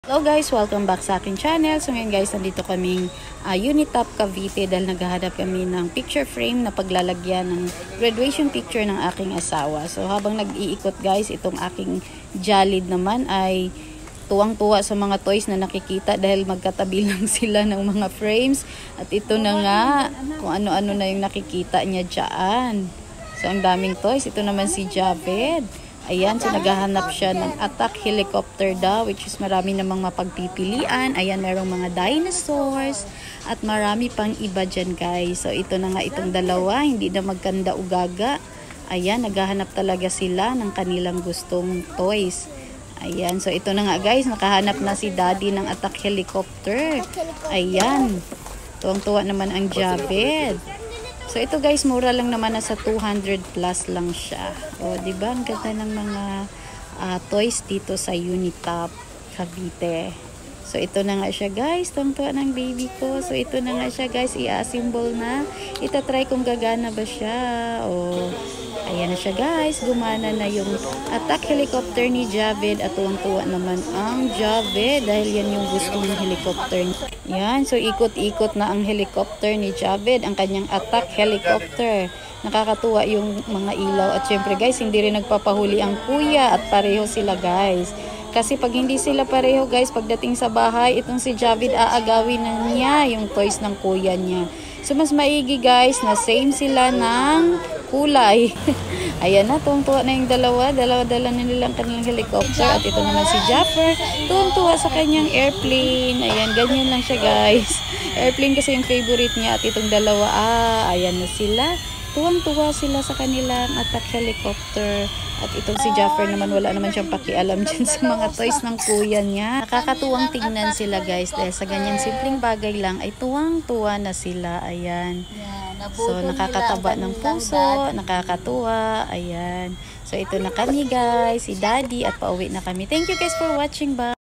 Hello guys, welcome back sa akin channel. So ngayon guys, nandito kaming Unitop Cavite dahil naghahanap kami ng picture frame na paglalagyan ng graduation picture ng aking asawa. So habang nag-iikot guys, itong aking Jalid naman ay tuwang-tuwa sa mga toys na nakikita dahil magkatabi lang sila ng mga frames. At ito na nga, kung ano-ano na yung nakikita niya dyan. So ang daming toys. Ito naman si Javed. Ayan, so naghahanap siya ng attack helicopter daw, which is marami namang mapagpipilian. Ayan, merong mga dinosaurs at marami pang iba dyan guys. So ito na nga itong dalawa, hindi na magkanda ugaga. Ayan, naghahanap talaga sila ng kanilang gustong toys. Ayan, so ito na nga guys, nakahanap na si Daddy ng attack helicopter. Ayan, tuwang-tuwa naman ang Javed. So ito guys, mura lang naman, nasa 200 plus lang siya. O di ba ang ganda ng mga toys dito sa Unitop Cavite. So ito na nga siya guys, tuwang-tuwa ng baby ko. So ito na nga siya guys, i-assemble na. Itatry kung gagana ba siya. O ayan na siya guys, gumana na yung attack helicopter ni Javed. At tuwang-tuwa naman ang Javed dahil yan yung gusto ng helicopter. Yan, so ikot-ikot na ang helicopter ni Javed, ang kanyang attack helicopter. Nakakatuwa yung mga ilaw. At syempre guys, hindi rin nagpapahuli ang kuya at pareho sila guys. Kasi pag hindi sila pareho guys, pagdating sa bahay, itong si Javed aagawin na niya yung toys ng kuya niya. So mas maigi guys na same sila ng kulay. Ayan na, tuwang-tuwa na yung dalawa. Dala na nilang kanilang helicopter. At ito naman si Jaffer, tuwang-tuwa sa kanyang airplane. Ayan, ganyan lang siya guys. Airplane kasi yung favorite niya. At itong dalawa, ayan na sila. Tuwang-tuwa sila sa kanilang attack helicopter. At itong si Jaffer naman, wala naman siyang pakialam dyan sa mga toys ng kuya niya. Nakakatuwang tingnan sila guys. Dahil sa ganyan simpleng bagay lang, ay tuwang-tuwa na sila. Ayan. So, nakakataba ng puso, nakakatuwa, ayan. So, ito na kami guys, si Daddy, at pauwi na kami. Thank you guys for watching, bye!